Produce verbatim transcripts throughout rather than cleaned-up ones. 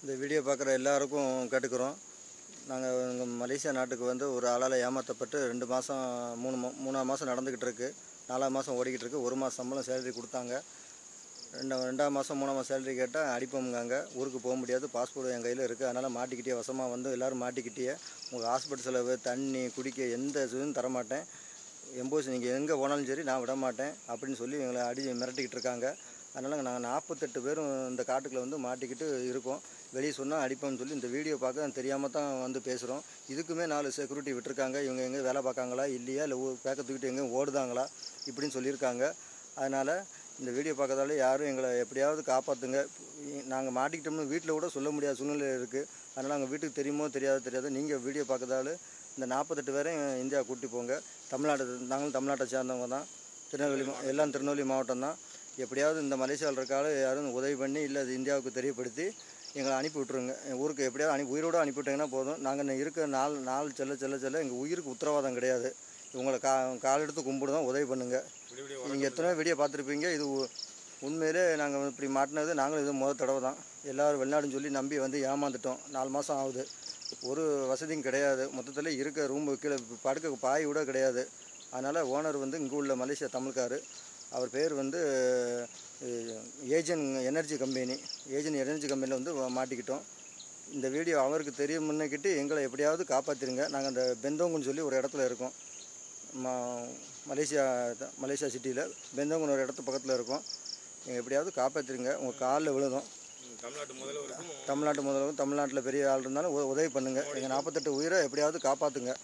இந்த வீடியோ பார்க்குற எல்லாருக்கும் கேட்டுக்கிறோம். நாங்கள் இங்கே மலேசியா நாட்டுக்கு வந்து ஒரு ஆளால் ஏமாற்றப்பட்டு ரெண்டு மாதம் மூணு மா மூணாம் மாதம் நடந்துக்கிட்டு இருக்கு. நாலாம் மாதம் ஓடிக்கிட்டு இருக்கு. ஒரு மாதம் சம்பளம் சேலரி கொடுத்தாங்க. ரெண்டா ரெண்டாம் மாதம் மூணாம் மாதம் சேலரி கேட்டால் அடிப்போம்காங்க. ஊருக்கு போக முடியாது, பாஸ்போர்ட் என் கையில் இருக்குது, அதனால் மாட்டிக்கிட்டே வசமாக வந்து எல்லோரும் மாட்டிக்கிட்டே உங்கள் ஹாஸ்பிட்டல் செலவு, தண்ணி, குடிக்க எந்த இதுவும் தரமாட்டேன், எம்போஸ் நீங்கள் எங்கே போனாலும் சரி நான் விட மாட்டேன் அப்படின்னு சொல்லி எங்களை அடி மிரட்டிக்கிட்டு இருக்காங்க. அதனால் நாங்கள் நாற்பத்தெட்டு பேரும் இந்த காட்டுக்குள்ளே வந்து மாட்டிக்கிட்டு இருக்கோம். வெளியே சொன்னால் அடிப்போம்னு சொல்லி இந்த வீடியோ பார்க்க தெரியாமல் தான் வந்து பேசுகிறோம். இதுக்குமே நாலு செக்யூரிட்டி விட்டுருக்காங்க. இவங்க எங்கே வேலை பார்க்காங்களா இல்லையா, இல்லை பேக்க தூக்கிட்டு எங்கேயும் ஓடுதாங்களா இப்படின்னு சொல்லியிருக்காங்க. அதனால் இந்த வீடியோ பார்க்கறதால யாரும் எங்களை எப்படியாவது காப்பாற்றுங்க. நாங்கள் மாட்டிக்கிட்டோம்னு வீட்டில் கூட சொல்ல முடியாத சூழ்நிலை இருக்குது. அதனால் நாங்கள் வீட்டுக்கு தெரியுமோ தெரியாது தெரியாது நீங்கள் வீடியோ பார்க்கறதால இந்த நாற்பத்தெட்டு பேரையும் இந்தியா கூட்டி போங்க. தமிழ்நாடு நாங்களும் தமிழ்நாட்டை சேர்ந்தவங்க தான். திருநெல்வேலி எல்லாம் திருநெல்வேலி மாவட்டம் தான். எப்படியாவது இந்த மலேசியாவில் இருக்கால யாரும் உதவி பண்ணி இல்லை அது இந்தியாவுக்கு தெரியப்படுத்தி எங்களை அனுப்பி விட்ருங்க. ஊருக்கு எப்படியாவது அனுப்பி உயிரோடு அனுப்பிவிட்டிங்கன்னா போதும். நாங்கள் இருக்க நாள் நாள் செல்ல செல்ல செல்ல எங்கள் உயிருக்கு உத்தரவாதம் கிடையாது. உங்களை கா கால் எடுத்து கும்பிடுதான் உதவி பண்ணுங்கள். நீங்கள் எத்தனை வீடியோ பார்த்துருப்பீங்க. இது உண்மையிலே நாங்கள் இப்படி மாட்டினது நாங்களும் இது முதல் தடவை தான். எல்லோரும் வெளிநாடுன்னு சொல்லி நம்பி வந்து ஏமாந்துட்டோம். நாலு மாதம் ஆகுது. ஒரு வசதியும் கிடையாது. மொத்தத்தில் இருக்க ரூம் கீழே படுக்க பாய் கூட கிடையாது. அதனால் ஓனர் வந்து இங்கே உள்ள மலேசியா தமிழ்கார். அவர் பேர் வந்து ஏஜென் எனர்ஜி கம்பெனி ஏஜென் எனர்ஜி கம்பெனியில் வந்து மாட்டிக்கிட்டோம். இந்த வீடியோ அவருக்கு தெரியும் முன்னிக்கிட்டு எங்களை எப்படியாவது காப்பாற்றிருங்க. நாங்கள் அந்த பெந்தோங்குன்னு சொல்லி ஒரு இடத்துல இருக்கோம். மா மலேசியா மலேசியா சிட்டியில் பெந்தோங்குன்னு ஒரு இடத்து பக்கத்தில் இருக்கோம். நீங்கள் எப்படியாவது காப்பாற்றிருங்க. உங்கள் காலில் விழுதும். தமிழ்நாட்டு முதல்வருக்கும் தமிழ்நாட்டு முதல்வரும் தமிழ்நாட்டில் பெரிய ஆள் இருந்தாலும் உதவி பண்ணுங்கள். எங்கள் நாற்பத்தெட்டு உயிரை எப்படியாவது காப்பாற்றுங்க.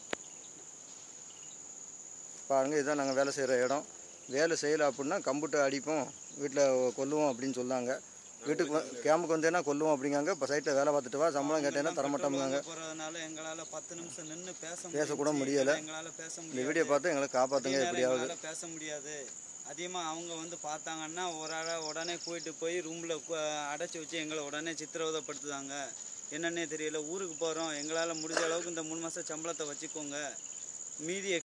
பாருங்கள், இதுதான் நாங்கள் வேலை செய்கிற இடம். வேலை செய்யலை அப்படின்னா கம்ப்யூட்டர் அடிப்போம், வீட்டில் கொல்லுவோம் அப்படின்னு சொன்னாங்க. வீட்டுக்கு கேம்புக்கு வந்தேன்னா கொல்லுவோம் அப்படிங்காங்க. இப்போ சைட்டில் வேலை பார்த்துட்டு வா, சம்பளம் கேட்டேன்னா தரமாட்டோம்காங்க. எங்களால் பத்து நிமிஷம் நின்று பேச பேசக்கூட முடியலை. எங்களால் பேச முடியாது. இந்த வீடியோ பார்த்து எங்களை காப்பாற்றுங்க எப்படியாவது. பேச முடியாது. அதிகமாக அவங்க வந்து பார்த்தாங்கன்னா ஒரு ஆளை உடனே கூட்டிட்டு போய் ரூமில் அடைச்சி வச்சு எங்களை உடனே சித்திரவதைப்படுத்துதாங்க. என்னன்னே தெரியல. ஊருக்கு போகிறோம், எங்களால் முடிஞ்ச அளவுக்கு இந்த மூணு மாதம் சம்பளத்தை வச்சுக்கோங்க, மீதி